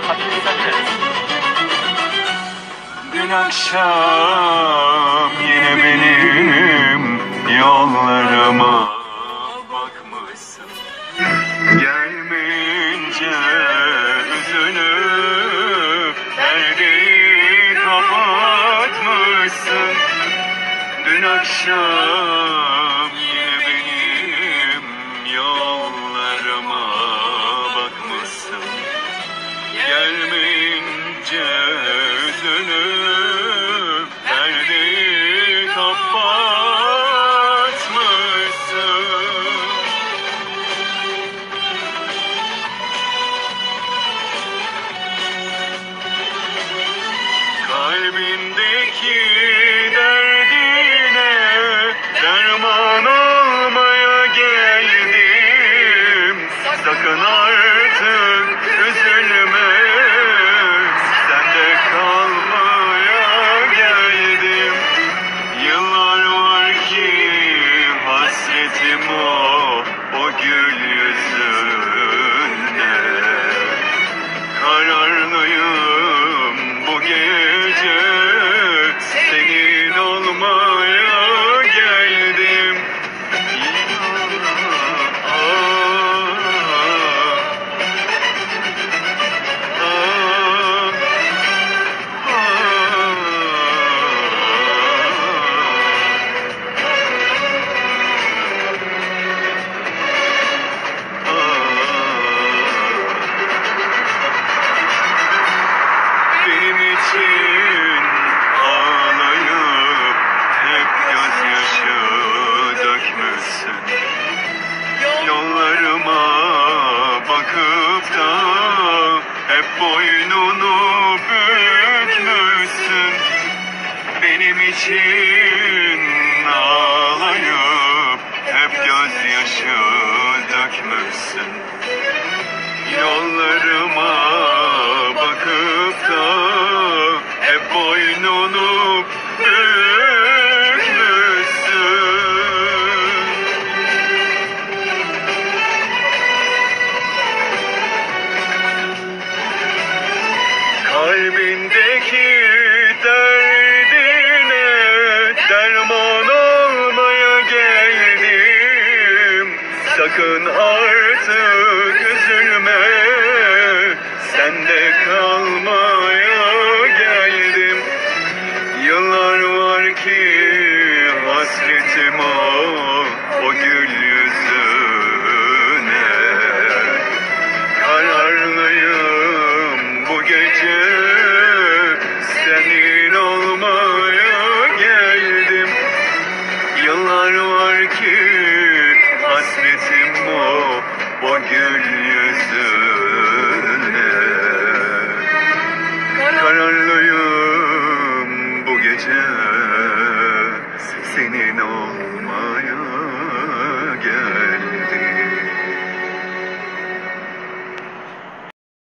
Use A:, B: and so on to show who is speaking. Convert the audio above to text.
A: Dün akşam yine benim yollarıma bakmışsın. Gelmeyince üzülüp perdeyi kapatmışsın. Dün akşam yine benim yollarıma bakmışsın. Gelmeyince üzülüp perdeyi kapatmışsın. Kalbindeki derdine derman olmaya geldim. Sakın artık üzülme, sende kalmaya geldim. Yıllar var ki hasretim o gül yüzüne. Kararlıyım bu gece, senin olmaya geldim. Benim için ağlayıp hep gözyaşı dökmüşsün. Yollarıma bakıp da hep boynunu bükmüşsün. Benim için ağlayıp hep gözyaşı dökmüşsün. Yollarıma bakıp da hep boynunu bükmüşsün. Kalbindeki derdine derman olmaya geldim. Sakın artık üzülme,